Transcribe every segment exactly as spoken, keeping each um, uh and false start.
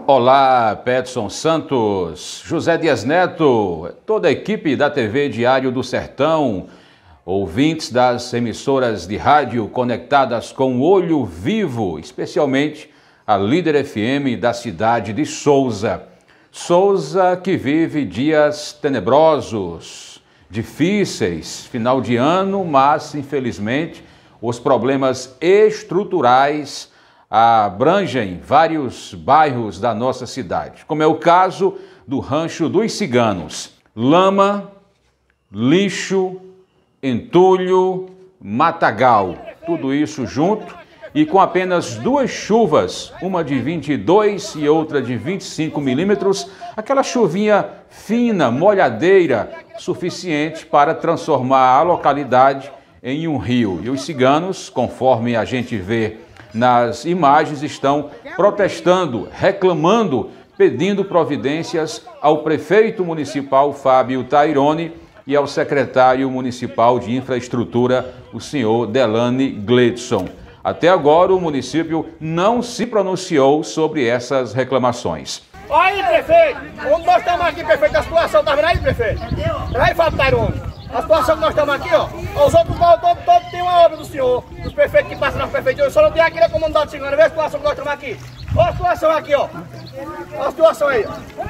Olá, Peterson Santos, José Dias Neto, toda a equipe da T V Diário do Sertão, ouvintes das emissoras de rádio conectadas com o Olho Vivo, especialmente a Líder F M da cidade de Souza. Souza que vive dias tenebrosos, difíceis, final de ano, mas infelizmente os problemas estruturais abrangem vários bairros da nossa cidade, como é o caso do Rancho dos Ciganos. Lama, lixo, entulho, matagal, tudo isso junto e com apenas duas chuvas, uma de vinte e dois e outra de vinte e cinco milímetros, aquela chuvinha fina, molhadeira, suficiente para transformar a localidade em um rio. E os ciganos, conforme a gente vê nas imagens, estão protestando, reclamando, pedindo providências ao prefeito municipal Fábio Taironi e ao secretário municipal de infraestrutura, o senhor Delane Gledson. Até agora o município não se pronunciou sobre essas reclamações. Olha aí, prefeito, onde nós estamos aqui, prefeito, a situação, tá vendo aí, prefeito? Aí, Fábio Taironi. A situação que nós estamos aqui, ó, os outros bairros todos, todos tem uma obra do senhor, dos prefeitos que passam na prefeitura, só não tem aqui na comunidade cigana. Vê a situação que nós estamos aqui. Olha a situação aqui, ó. Olha a situação aí.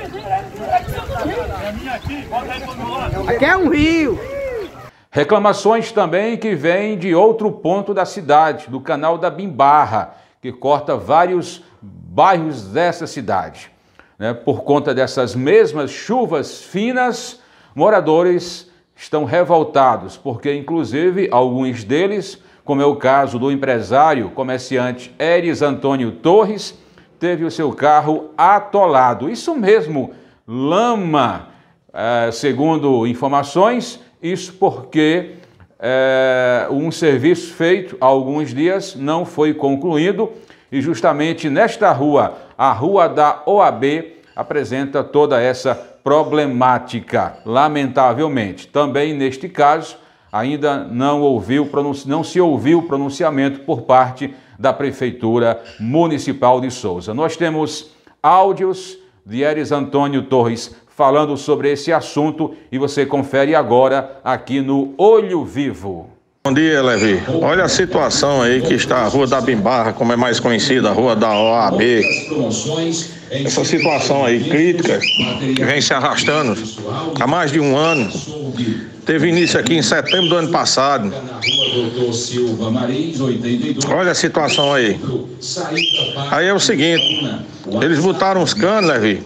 Aqui é um rio. Reclamações também que vêm de outro ponto da cidade, do canal da Bimbarra, que corta vários bairros dessa cidade. Né? Por conta dessas mesmas chuvas finas, moradores estão revoltados, porque inclusive alguns deles, como é o caso do empresário comerciante Eris Antônio Torres, teve o seu carro atolado. Isso mesmo, lama, é, segundo informações, isso porque é, um serviço feito há alguns dias não foi concluído e justamente nesta rua, a Rua da O A B, apresenta toda essa problemática, lamentavelmente. Também neste caso, ainda não, ouviu, não se ouviu pronunciamento por parte da Prefeitura Municipal de Souza. Nós temos áudios de Eris Antônio Torres falando sobre esse assunto e você confere agora aqui no Olho Vivo. Bom dia, Levi. Olha a situação aí que está a Rua da Bimbarra, como é mais conhecida, a Rua da O A B. Essa situação aí crítica que vem se arrastando há mais de um ano. Teve início aqui em setembro do ano passado. Olha a situação aí. Aí é o seguinte, eles botaram os canos, Levi,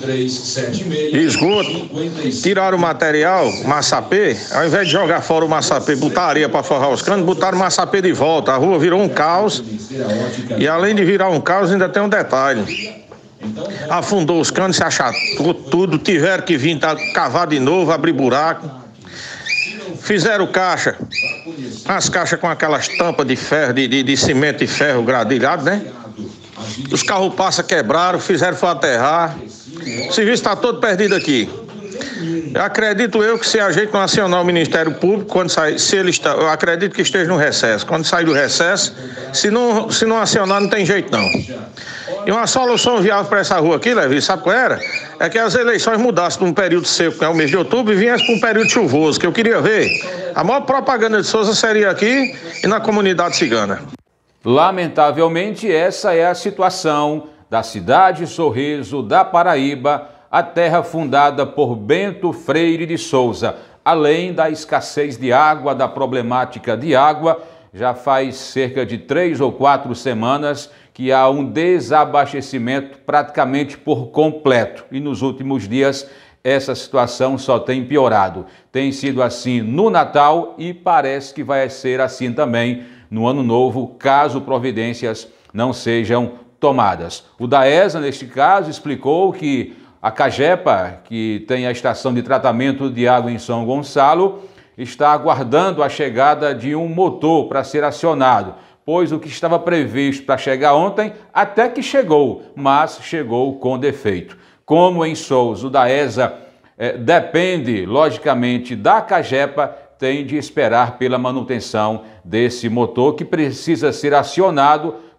esgoto, tiraram o material, massapê, ao invés de jogar fora o massapê, botar areia para forrar os canos, botaram o massapê de volta. A rua virou um caos e além de virar um caos ainda tem um detalhe. Afundou os canos, se achatou tudo, tiveram que vir cavar de novo, abrir buraco. Fizeram caixa, as caixas com aquelas tampas de ferro, de, de, de cimento e ferro gradilhado, né? Os carros passam, quebraram, fizeram para aterrar. O serviço está todo perdido aqui. Eu acredito eu que se a gente não acionar o Ministério Público, quando sai, se ele está, eu acredito que esteja no recesso. Quando sair do recesso, se não, se não acionar, não tem jeito não. E uma solução viável para essa rua aqui, Levi, sabe qual era? É que as eleições mudassem de um período seco, que é o mês de outubro, e viessem para um período chuvoso, que eu queria ver. A maior propaganda de Souza seria aqui e na comunidade cigana. Lamentavelmente, essa é a situação da cidade Sorriso da Paraíba, a terra fundada por Bento Freire de Souza. Além da escassez de água, da problemática de água, já faz cerca de três ou quatro semanas que há um desabastecimento praticamente por completo. E nos últimos dias essa situação só tem piorado. Tem sido assim no Natal e parece que vai ser assim também no Ano Novo, caso providências não sejam tomadas. O DAESA, neste caso, explicou que a Cagepa, que tem a estação de tratamento de água em São Gonçalo, está aguardando a chegada de um motor para ser acionado, pois o que estava previsto para chegar ontem até que chegou, mas chegou com defeito. Como em Souza o DAESA eh, depende, logicamente, da Cagepa, tem de esperar pela manutenção desse motor que precisa ser acionado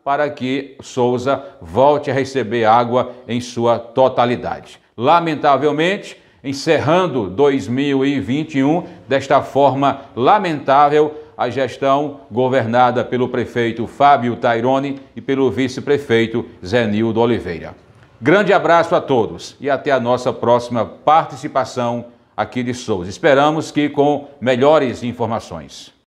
para que Souza volte a receber água em sua totalidade. Lamentavelmente, encerrando dois mil e vinte e um desta forma lamentável, a gestão governada pelo prefeito Fábio Taironi e pelo vice-prefeito Zenildo Oliveira. Grande abraço a todos e até a nossa próxima participação aqui de Souza. Esperamos que com melhores informações.